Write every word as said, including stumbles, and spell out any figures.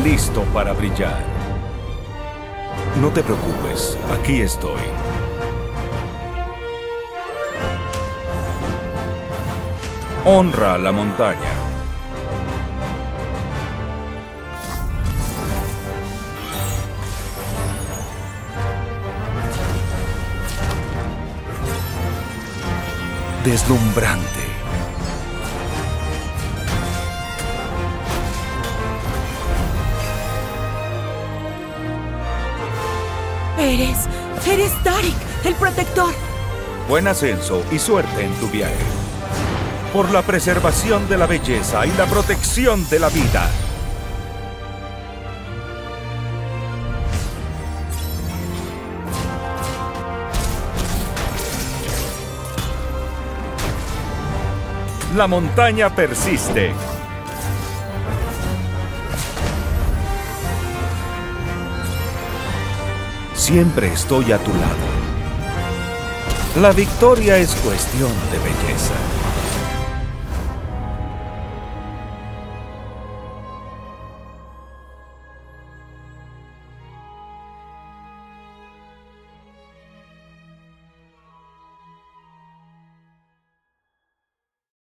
listo para brillar. No te preocupes, aquí estoy. Honra a la montaña. Deslumbrante. Eres... eres Darik, el protector. Buen ascenso y suerte en tu viaje. Por la preservación de la belleza y la protección de la vida. La montaña persiste. Siempre estoy a tu lado. La victoria es cuestión de belleza.